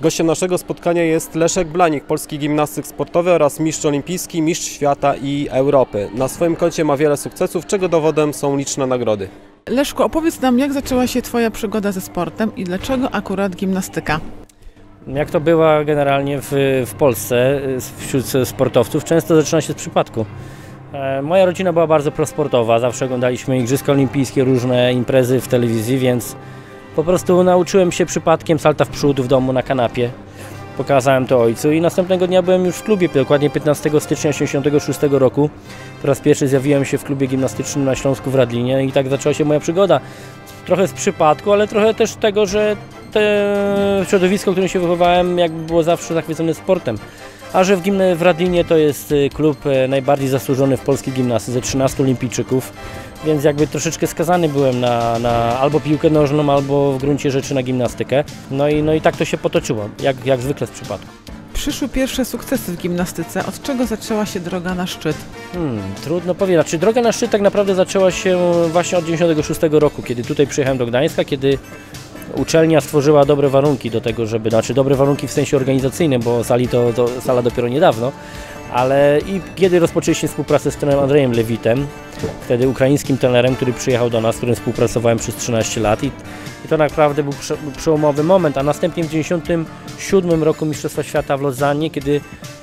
Gościem naszego spotkania jest Leszek Blanik, polski gimnastyk sportowy oraz mistrz olimpijski, mistrz świata i Europy. Na swoim koncie ma wiele sukcesów, czego dowodem są liczne nagrody. Leszku, opowiedz nam, jak zaczęła się Twoja przygoda ze sportem i dlaczego akurat gimnastyka? Jak to bywa generalnie w Polsce wśród sportowców, często zaczyna się z przypadku. Moja rodzina była bardzo prosportowa, zawsze oglądaliśmy Igrzyska Olimpijskie, różne imprezy w telewizji, więc po prostu nauczyłem się przypadkiem salta w przód w domu na kanapie. Pokazałem to ojcu i następnego dnia byłem już w klubie, dokładnie 15 stycznia 1986 roku. Po raz pierwszy zjawiłem się w klubie gimnastycznym na Śląsku w Radlinie i tak zaczęła się moja przygoda. Trochę z przypadku, ale trochę też tego, że środowisko, w którym się wychowałem, jakby było zawsze zachwycone sportem. A że w Radlinie to jest klub najbardziej zasłużony w polskiej gimnastyce, 13 olimpijczyków, więc jakby troszeczkę skazany byłem na albo piłkę nożną, albo w gruncie rzeczy na gimnastykę. No i tak to się potoczyło, jak zwykle z przypadku. Przyszły pierwsze sukcesy w gimnastyce. Od czego zaczęła się droga na szczyt? Trudno powiedzieć. Znaczy, droga na szczyt tak naprawdę zaczęła się właśnie od 1996 roku, kiedy tutaj przyjechałem do Gdańska, kiedy uczelnia stworzyła dobre warunki do tego, żeby, znaczy dobre warunki w sensie organizacyjnym, bo sala dopiero niedawno, ale i kiedy rozpoczęliśmy współpracę z trenerem Andrzejem Lewitem, wtedy ukraińskim trenerem, który przyjechał do nas, z którym współpracowałem przez 13 lat i to naprawdę był przełomowy moment, a następnie w 1997 roku Mistrzostwa Świata w Lozannie, kiedy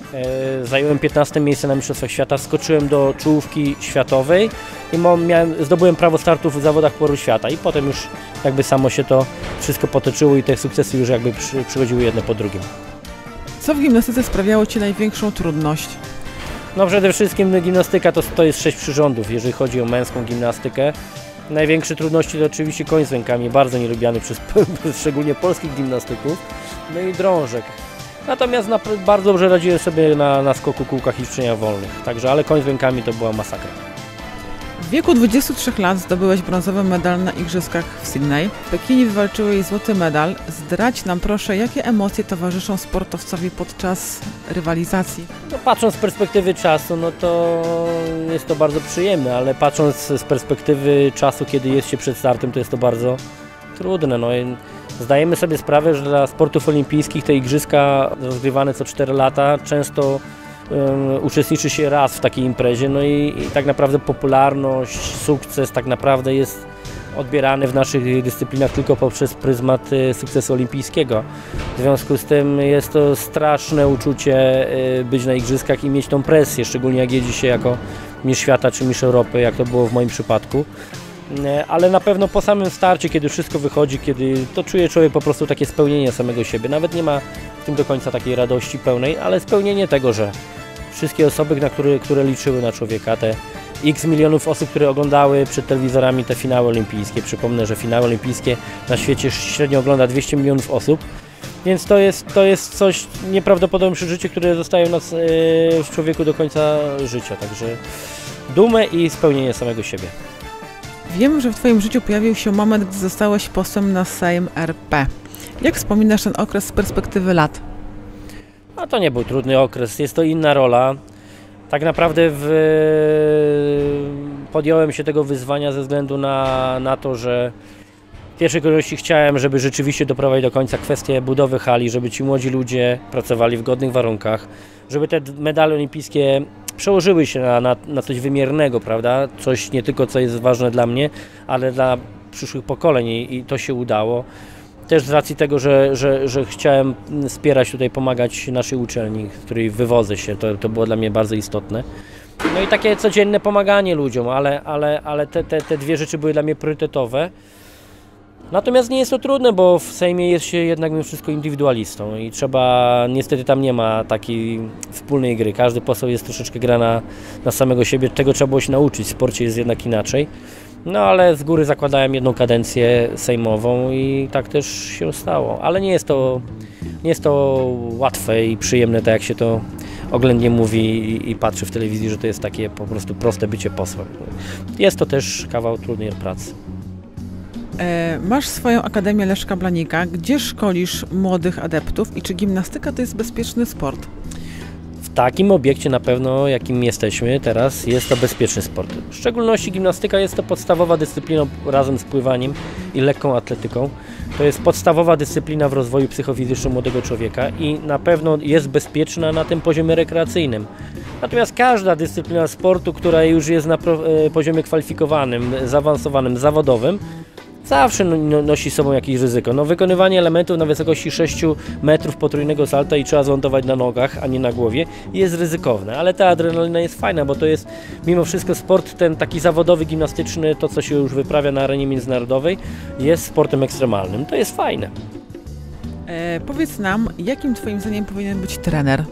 zająłem 15 miejsce na Mistrzostwach Świata, skoczyłem do czołówki światowej i zdobyłem prawo startu w zawodach Pucharu Świata i potem już jakby samo się to wszystko potoczyło i te sukcesy już jakby przychodziły jedno po drugim. Co w gimnastyce sprawiało Ci największą trudność? No przede wszystkim gimnastyka to jest 6 przyrządów, jeżeli chodzi o męską gimnastykę. Największe trudności to oczywiście koń z rękami, bardzo nielubiany przez szczególnie polskich gimnastyków, no i drążek. Natomiast bardzo dobrze radziłem sobie na skoku, kółkach i skrzyniach wolnych, także, ale koń z rękami to była masakra. W wieku 23 lat zdobyłeś brązowy medal na Igrzyskach w Sydney. W Pekinie wywalczyłeś złoty medal. Zdradź nam proszę, jakie emocje towarzyszą sportowcowi podczas rywalizacji? No, patrząc z perspektywy czasu, no to jest to bardzo przyjemne, ale patrząc z perspektywy czasu, kiedy jest się przed startem, to jest to bardzo trudne. No. Zdajemy sobie sprawę, że dla sportów olimpijskich te igrzyska rozgrywane co 4 lata często uczestniczy się raz w takiej imprezie, no i tak naprawdę popularność, sukces tak naprawdę jest odbierany w naszych dyscyplinach tylko poprzez pryzmat sukcesu olimpijskiego. W związku z tym jest to straszne uczucie być na igrzyskach i mieć tą presję, szczególnie jak jedzie się jako mistrz świata czy mistrz Europy, jak to było w moim przypadku. Ale na pewno po samym starcie, kiedy wszystko wychodzi, kiedy to czuje człowiek po prostu takie spełnienie samego siebie. Nawet nie ma w tym do końca takiej radości pełnej, ale spełnienie tego, że wszystkie osoby, które liczyły na człowieka, te x milionów osób, które oglądały przed telewizorami te finały olimpijskie. Przypomnę, że finały olimpijskie na świecie średnio ogląda 200 milionów osób, więc to jest coś nieprawdopodobne przeżycie, które zostaje w człowieku do końca życia. Także dumę i spełnienie samego siebie. Wiem, że w Twoim życiu pojawił się moment, gdy zostałeś posłem na Sejm RP. Jak wspominasz ten okres z perspektywy lat? A to nie był trudny okres, jest to inna rola. Tak naprawdę podjąłem się tego wyzwania ze względu na to, że w pierwszej kolejności chciałem, żeby rzeczywiście doprowadzić do końca kwestię budowy hali, żeby ci młodzi ludzie pracowali w godnych warunkach, żeby te medale olimpijskie przełożyły się na coś wymiernego, prawda? Coś nie tylko, co jest ważne dla mnie, ale dla przyszłych pokoleń i to się udało. Też z racji tego, że chciałem wspierać tutaj, pomagać naszej uczelni, z której wywodzę się, to było dla mnie bardzo istotne. No i takie codzienne pomaganie ludziom, ale te dwie rzeczy były dla mnie priorytetowe. Natomiast nie jest to trudne, bo w Sejmie jest się jednak mimo wszystko indywidualistą i niestety tam nie ma takiej wspólnej gry. Każdy poseł jest troszeczkę gra na samego siebie, tego trzeba było się nauczyć, w sporcie jest jednak inaczej. No ale z góry zakładałem jedną kadencję sejmową i tak też się stało. Ale nie jest to łatwe i przyjemne, tak jak się to oględnie mówi i patrzy w telewizji, że to jest takie po prostu proste bycie posłem. Jest to też kawał trudnej pracy. Masz swoją Akademię Leszka Blanika. Gdzie szkolisz młodych adeptów i czy gimnastyka to jest bezpieczny sport? takim obiekcie na pewno, jakim jesteśmy teraz, jest to bezpieczny sport. W szczególności gimnastyka jest to podstawowa dyscyplina razem z pływaniem i lekką atletyką. To jest podstawowa dyscyplina w rozwoju psychofizycznym młodego człowieka i na pewno jest bezpieczna na tym poziomie rekreacyjnym. Natomiast każda dyscyplina sportu, która już jest na poziomie kwalifikowanym, zaawansowanym, zawodowym, zawsze nosi z sobą jakieś ryzyko. No, wykonywanie elementów na wysokości 6 metrów potrójnego salta i trzeba zlądować na nogach, a nie na głowie, jest ryzykowne. Ale ta adrenalina jest fajna, bo to jest mimo wszystko sport ten taki zawodowy, gimnastyczny, to co się już wyprawia na arenie międzynarodowej, jest sportem ekstremalnym. To jest fajne. Powiedz nam, jakim Twoim zdaniem powinien być trener?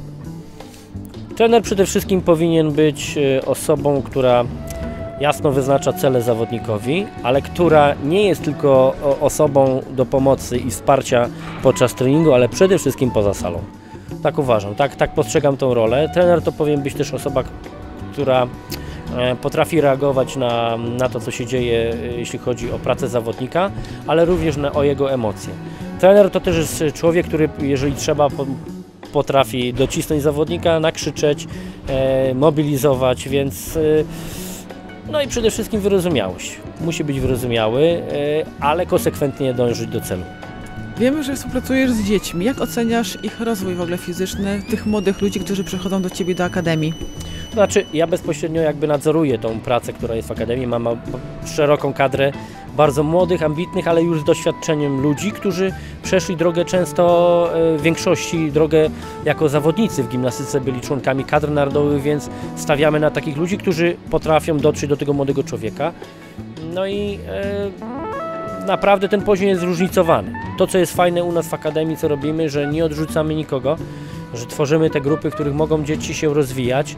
Trener przede wszystkim powinien być osobą, która jasno wyznacza cele zawodnikowi, ale która nie jest tylko osobą do pomocy i wsparcia podczas treningu, ale przede wszystkim poza salą. Tak uważam, tak postrzegam tą rolę. Trener to powinien być też osoba, która potrafi reagować na to, co się dzieje, jeśli chodzi o pracę zawodnika, ale również o jego emocje. Trener to też jest człowiek, który, jeżeli trzeba, potrafi docisnąć zawodnika, nakrzyczeć, mobilizować, więc no i przede wszystkim wyrozumiałość. Musi być wyrozumiały, ale konsekwentnie dążyć do celu. Wiemy, że współpracujesz z dziećmi. Jak oceniasz ich rozwój w ogóle fizyczny, tych młodych ludzi, którzy przychodzą do Ciebie do Akademii? To znaczy, ja bezpośrednio jakby nadzoruję tą pracę, która jest w Akademii. Mam szeroką kadrę bardzo młodych, ambitnych, ale już z doświadczeniem ludzi, którzy przeszli drogę często, w większości drogę jako zawodnicy w gimnastyce, byli członkami kadr narodowych, więc stawiamy na takich ludzi, którzy potrafią dotrzeć do tego młodego człowieka. No i naprawdę ten poziom jest zróżnicowany. To, co jest fajne u nas w Akademii, co robimy, że nie odrzucamy nikogo, że tworzymy te grupy, w których mogą dzieci się rozwijać,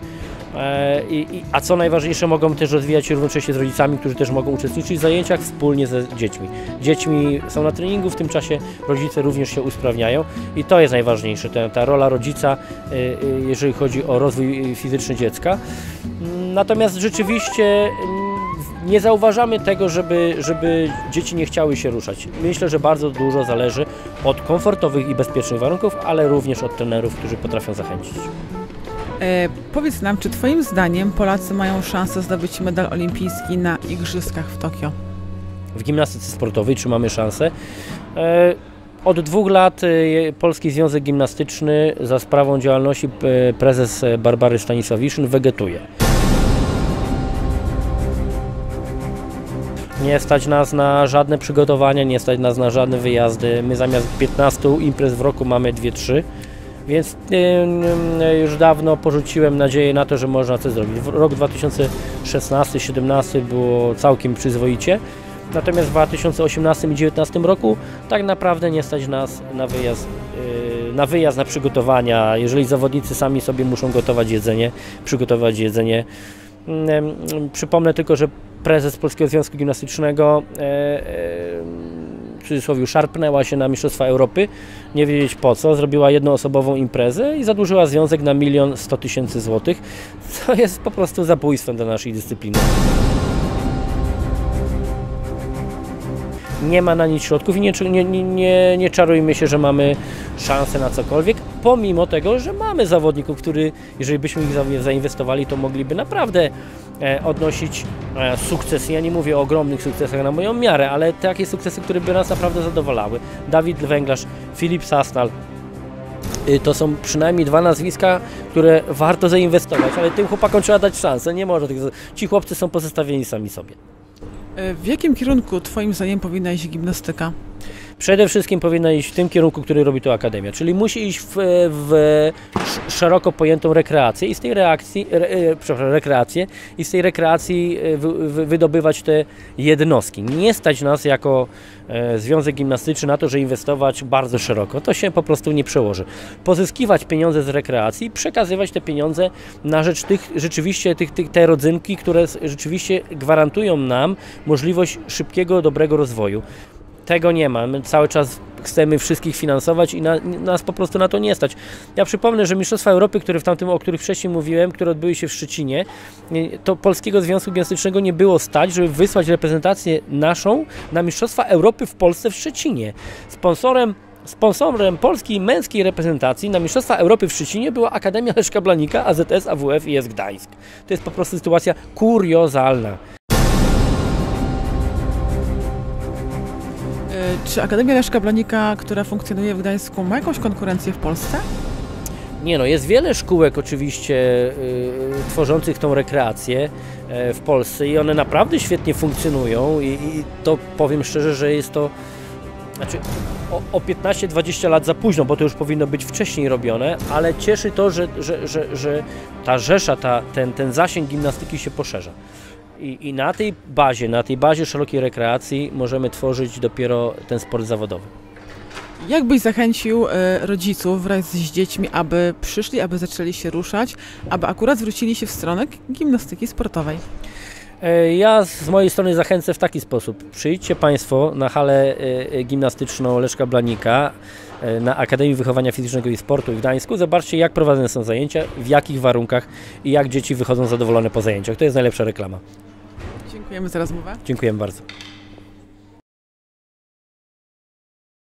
a co najważniejsze, mogą też rozwijać się równocześnie z rodzicami, którzy też mogą uczestniczyć w zajęciach wspólnie ze dziećmi. Dziećmi są na treningu, w tym czasie rodzice również się usprawniają i to jest najważniejsze, ta rola rodzica, jeżeli chodzi o rozwój fizyczny dziecka. Natomiast rzeczywiście nie zauważamy tego, żeby dzieci nie chciały się ruszać. Myślę, że bardzo dużo zależy od komfortowych i bezpiecznych warunków, ale również od trenerów, którzy potrafią zachęcić. Powiedz nam, czy Twoim zdaniem Polacy mają szansę zdobyć medal olimpijski na Igrzyskach w Tokio? W gimnastyce sportowej czy mamy szansę? Od 2 lat Polski Związek Gimnastyczny za sprawą działalności prezes Barbary Stanisławiszyn wegetuje. Nie stać nas na żadne przygotowania, nie stać nas na żadne wyjazdy. My zamiast 15 imprez w roku mamy 2-3, więc już dawno porzuciłem nadzieję na to, że można coś zrobić. Rok 2016-2017 było całkiem przyzwoicie, natomiast w 2018 i 2019 roku tak naprawdę nie stać nas na wyjazd, na przygotowania. Jeżeli zawodnicy sami sobie muszą przygotować jedzenie. Przypomnę tylko, że prezes Polskiego Związku Gimnastycznego w cudzysłowie szarpnęła się na Mistrzostwa Europy, nie wiedzieć po co, zrobiła jednoosobową imprezę i zadłużyła związek na 1 100 000 złotych, co jest po prostu zabójstwem dla naszej dyscypliny. Nie ma na nic środków i nie czarujmy się, że mamy szansę na cokolwiek, pomimo tego, że mamy zawodników, którzy, jeżeli byśmy ich zainwestowali, to mogliby naprawdę odnosić sukcesy. Ja nie mówię o ogromnych sukcesach na moją miarę, ale takie sukcesy, które by nas naprawdę zadowalały. Dawid Węglarz, Filip Sasnal. To są przynajmniej 2 nazwiska, które warto zainwestować, ale tym chłopakom trzeba dać szansę. Nie może. Ci chłopcy są pozostawieni sami sobie. W jakim kierunku Twoim zdaniem powinna iść gimnastyka? Przede wszystkim powinna iść w tym kierunku, który robi to Akademia, czyli musi iść w szeroko pojętą rekreację i z tej rekreacji wydobywać te jednostki. Nie stać nas jako Związek Gimnastyczny na to, że inwestować bardzo szeroko. To się po prostu nie przełoży. Pozyskiwać pieniądze z rekreacji, przekazywać te pieniądze na rzecz te rodzynki, które rzeczywiście gwarantują nam możliwość szybkiego, dobrego rozwoju. Tego nie ma. My cały czas chcemy wszystkich finansować i nas po prostu na to nie stać. Ja przypomnę, że Mistrzostwa Europy, o których wcześniej mówiłem, które odbyły się w Szczecinie, to Polskiego Związku Gimnastycznego nie było stać, żeby wysłać reprezentację naszą na Mistrzostwa Europy w Polsce w Szczecinie. Sponsorem Sponsorem polskiej męskiej reprezentacji na Mistrzostwa Europy w Szczecinie była Akademia Leszka Blanika, AZS, AWF i IS Gdańsk. To jest po prostu sytuacja kuriozalna. Czy Akademia Leszka Blanika, która funkcjonuje w Gdańsku, ma jakąś konkurencję w Polsce? Nie no, jest wiele szkółek oczywiście tworzących tą rekreację w Polsce i one naprawdę świetnie funkcjonują i to powiem szczerze, że jest to znaczy o 15-20 lat za późno, bo to już powinno być wcześniej robione, ale cieszy to, że ta rzesza, ten zasięg gimnastyki się poszerza. I na tej bazie szerokiej rekreacji możemy tworzyć dopiero ten sport zawodowy. Jak byś zachęcił rodziców wraz z dziećmi, aby przyszli, aby zaczęli się ruszać, aby akurat zwrócili się w stronę gimnastyki sportowej? Ja z mojej strony zachęcę w taki sposób. Przyjdźcie Państwo na halę gimnastyczną Leszka Blanika na Akademii Wychowania Fizycznego i Sportu w Gdańsku. Zobaczcie, jak prowadzone są zajęcia, w jakich warunkach i jak dzieci wychodzą zadowolone po zajęciach. To jest najlepsza reklama. Dziękujemy za rozmowę. Dziękujemy bardzo.